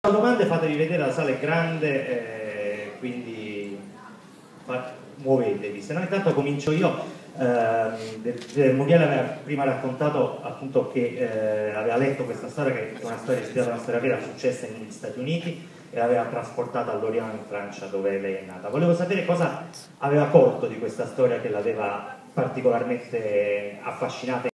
Domande, fatevi vedere, la sala è grande, quindi muovetevi, se no intanto comincio io. Muriel aveva prima raccontato appunto che aveva letto questa storia, che è una storia ispirata a una storia vera successa negli Stati Uniti, e l'aveva trasportata a Lorient in Francia, dove lei è nata. Volevo sapere cosa aveva colto di questa storia che l'aveva particolarmente affascinata